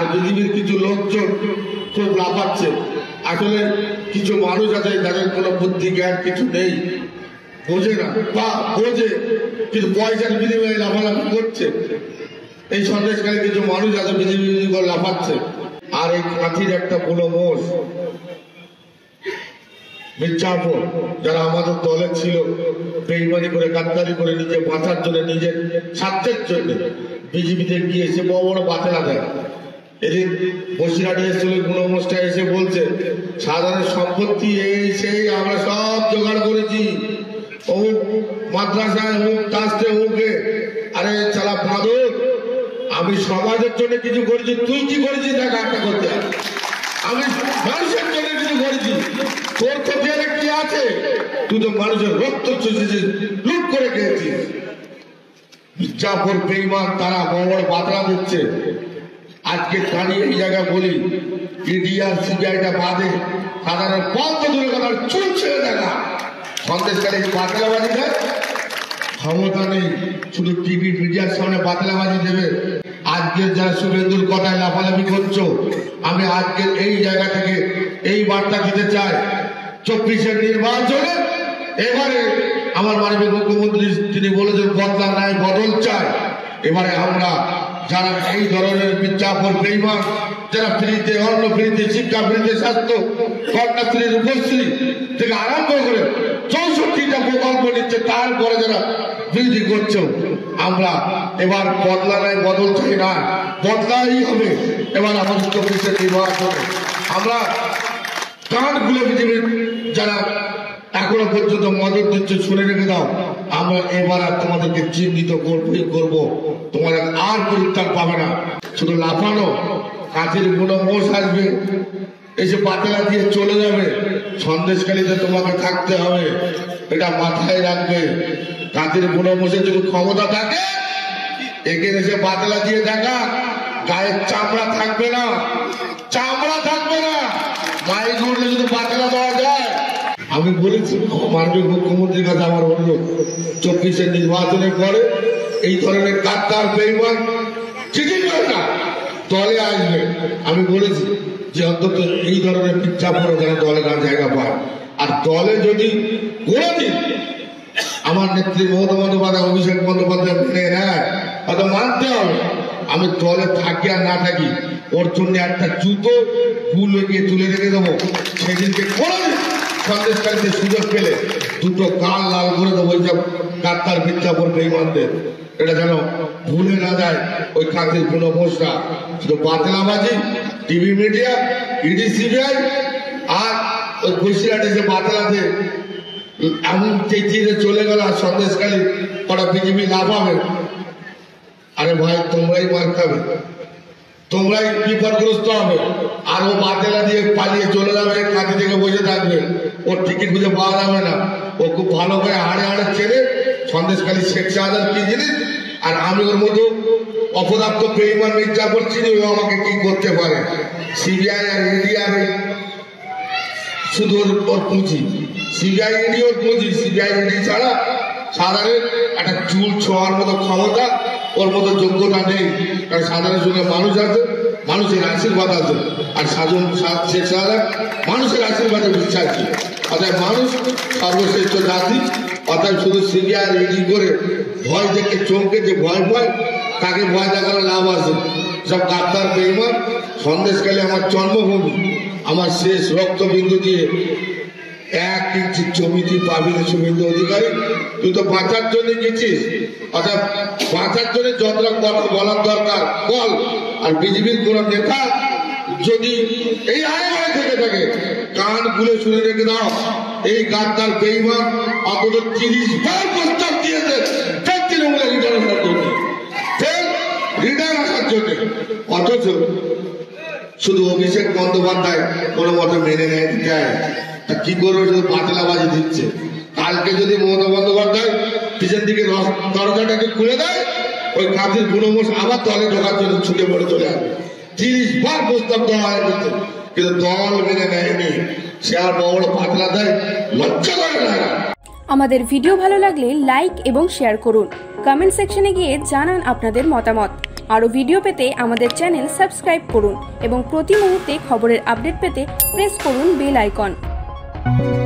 আর বিজেপির কিছু লোকজন খুব লাফাচ্ছে। আসলে কিছু মানুষ আছে যাদের কোনো বুদ্ধি জ্ঞান কিছু নেই, বোঝে না বা বোঝে কিন্তু পয়সার বিনিময়ে লাফালাফি করছে। এই সন্দেশকারী কিছু মানুষ আছে বিজেপি লাফাচ্ছে। আর এই কাঁথির একটা বড় মোষ মির্জাপুর যারা আমাদের দলে ছিল, বেইমানি করে গাদ্দারি করে নিজে বাঁচার জন্য, নিজের স্বার্থের জন্য বিজেপিতে গিয়ে এসে বড় বড় বাতেলা দেয়। এদিন বসিরহাটে এসেছিল গুণমোষটা এসে বলছে সাধারণ সম্পত্তি এই সেই আমরা সব জোগাড় করেছি, অমুক মাদ্রাসায় অমুক ট্রাস্টে অমুকে। আরে চালা বাঁদর, আমি সমাজের জন্য কিছু করেছি, তুই কি করেছিস দেখা একটা করতে। আমি মানুষের জন্য কিছু করেছি, তোর ক্ষেত্রে কি আছে? তুই তো মানুষের রক্ত চুষেছিস, লুট করে খেয়েছিস। মির্জাপুর বেঈমান তারা বড় বড় বাতরা দিচ্ছে। আজকে দাঁড়িয়ে এই জায়গায় বলি ইডি আর সিবিআইটা বাদে সাধারণ বন্ধ দূরে কথা চুল ছেড়ে দেখা সন্দেশকারী বাতলাবাজি দেয় ক্ষমতা নেই, শুধু টিভি মিডিয়ার সামনে বাতলাবাজি দেবে। আজকের যারা শুভেন্দুর কথায় লাফালাফি করছো, আমি আজকের এই জায়গা থেকে এই বার্তা দিতে চাই, 24-এর নির্বাচনে এবারে আমার মাননীয় মুখ্যমন্ত্রী তিনি বলেছেন বদলা নাই বদল চাই। এবারে আমরা যারা এই ধরনের মির্জাপুর বেঈমান, যারা ফ্রিতে অন্ন, ফ্রিতে শিক্ষা, ফ্রিতে স্বাস্থ্য, কন্যাশ্রীর রূপশ্রী থেকে আরম্ভ করে 64টা প্রকল্প নিচ্ছে, তারপরে যারা বৃদ্ধি করছে, আমরা এবার বদলা নাই বদল চাই না, বদলাই হবে। এবার আমাদের 24-এর নির্বাচনে আমরা কান খুলে পৃথিবীর যারা এখনো পর্যন্ত মদত দিচ্ছে শুনে রেখে দাও, আমরা এবার আর তোমাদেরকে চিহ্নিত করবো, তোমার আর পরিত্রাণ পাবে না। শুধু লাফানো, কাঁচের কোনো মোষ আসবে এসে পাতলা দিয়ে চলে যাবে, সন্দেশকালীতে তোমাকে থাকতে হবে, এটা মাথায় রাখবে। কাঁচের কোনো মোষের যদি ক্ষমতা থাকে এখানে এসে পাতলা দিয়ে দেখা, গায়ের চামড়া থাকবে না, চামড়া থাকবে না, মাইক উঠলে শুধু পাতলা দেওয়া যায়। আমি বলেছি মাননীয় মুখ্যমন্ত্রীর কাছে আমার অনুরোধ, 24-এর নির্বাচনের পরে এই ধরনের গাদ্দার বেঈমান চিঠি করে না দলে আসবে। আমি বলেছি যে অন্তত এই ধরনের মির্জাপুরে যেন দলে না জায়গা পায়। আর দলে যদি কোনোদিন আমার নেত্রী মমতা বন্দ্যোপাধ্যায়, অভিষেক বন্দ্যোপাধ্যায় মেনে নেয়, হয়তো মানতে হবে। আমি দলে থাকি আর না থাকি, ওর জন্য একটা জুতো গুল এগিয়ে তুলে রেখে দেবো। সেদিনকে কোনোদিন সন্দেশকারীতে সুযোগ পেলে দুটো গাল লাল করে দেবো ওইসব গাদ্দার মির্জাপুর বেঈমানদের। এটা যেন ভুলে না যায় ওই কাঁচের কোনো মোষরা। শুধু বাতলাবাজি, টিভি মিডিয়া, ইডি সিবিআই আর ওই বসিরহাটে যে বাতলাতে এমন চেঁচিয়ে চলে গেল, আর সন্দেশকারী ওরা বিজেপি লাফাবে। আরে ভাই, তোমরাই মার খাবে, তোমরাই বিপদগ্রস্ত হবে। আর ও বাতেলা দিয়ে পালিয়ে চলে যাবে, কাঁচি থেকে বসে থাকবে, ওর টিকিট খুঁজে পাওয়া যাবে না। ও খুব ভালো করে হাড়ে হাড়ে ছেড়ে সন্দেশকালী শেখ শাহজাহান কি জিনিস, আর আমি ওর মতো অপদার্থ বেঈমান মির্জাপুর চিনি, ও আমাকে কি করতে পারে। সিবিআই আর ইডি আর শুধু ওর পুঁজি, সিবিআই ইডি ওর পুঁজি। সিবিআই ইডি ছাড়া সাধারণ একটা চুল ছোঁয়ার মতো ক্ষমতা, ওর মতো যোগ্যতা নেই। কারণ সাধারণ সঙ্গে মানুষ আছে, মানুষের আশীর্বাদ আছে, আর শেখ শাহজাহান মানুষের আশীর্বাদে বিশ্বাসী। অর্থাৎ মানুষ সর্বশ্রেষ্ঠ জাতি। অর্থাৎ শুধু সিবিআই ইডি করে ভয় দেখে চমকে যে ভয় পায়, তাকে ভয় দেখানো লাভ আছে। সব গাদ্দার বেঈমান। সন্দেশকালী আমার জন্মভূমি, আমার শেষ রক্তবিন্দু দিয়ে 1 ইঞ্চি জমি তুই পাবি না শুভেন্দু অধিকারী। তুই তো বাঁচার জন্য গেছিস, অর্থাৎ বাঁচার জন্য যতটা কথা বলার দরকার বল। আর বিজেপির কোন নেতা যদি এই আয় থেকে থাকে, কান খুলে শুনে রেখে দাও, এই গাদ্দার বেঈমান অন্তত 30 বার প্রস্তাব দিয়েছে তৃণমূলের লিডার আসার জন্য, লিডার আসার জন্য। অথচ শুধু অভিষেক বন্দ্যোপাধ্যায় কোনো মতো মেনে নেয়, তা কি করবে? শুধু পাতলাবাজি দিচ্ছে। কালকে যদি মমতা বন্দ্যোপাধ্যায় পিছন দিকে দরজাটাকে খুলে দেয়, ওই কাঁচের গুণমোষ আবার দলে ঢোকার জন্য ছুটে পড়ে চলে আসবে। 30 বার প্রস্তাব দেওয়া হয় কিন্তু দল মেনে নেয়নি। সে আর বড় পাতলা দেয়, লজ্জা করে না। আমাদের ভিডিও ভালো লাগলে লাইক এবং শেয়ার করুন। কমেন্ট সেকশনে গিয়ে জানান আপনাদের মতামত। আরও ভিডিও পেতে আমাদের চ্যানেল সাবস্ক্রাইব করুন এবং প্রতি মুহূর্তে খবরের আপডেট পেতে প্রেস করুন বেল আইকন।